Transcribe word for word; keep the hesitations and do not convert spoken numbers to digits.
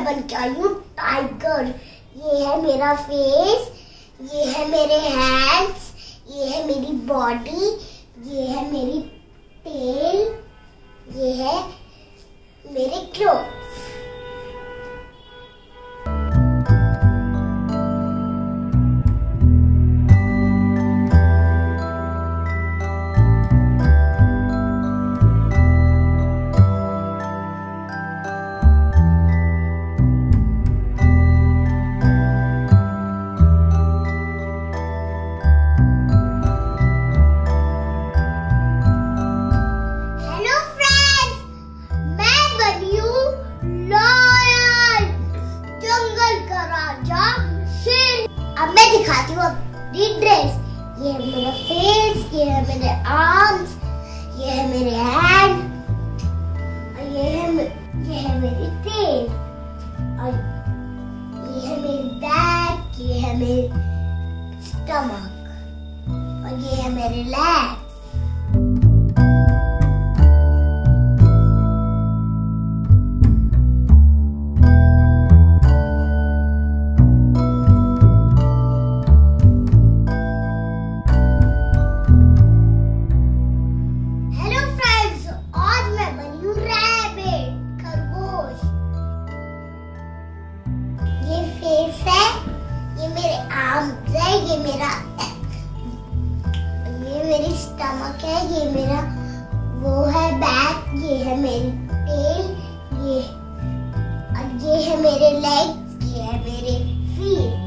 बन के आई हूँ टाइगर। ये है मेरा फेस, ये है मेरे हैंड्स, ये है मेरी बॉडी, ये है मेरी टेल, ये है मेरे क्लोथ। अब मैं दिखाती हूँ अपनी ड्रेस। ये है मेरा फेस, ये है मेरे आर्म्स, ये है मेरे हैंड, और ये है ये है मेरी टेल, और ये है मेरी बैक, ये है मेरी स्टमक, और ये है मेरे लेग्स। फेस है, ये मेरे आर्म्स है, ये मेरा ये मेरी स्टमक है, ये मेरा वो है बैक, ये है मेरी टेल, ये और ये है मेरे लेग्स, ये है मेरे फीट।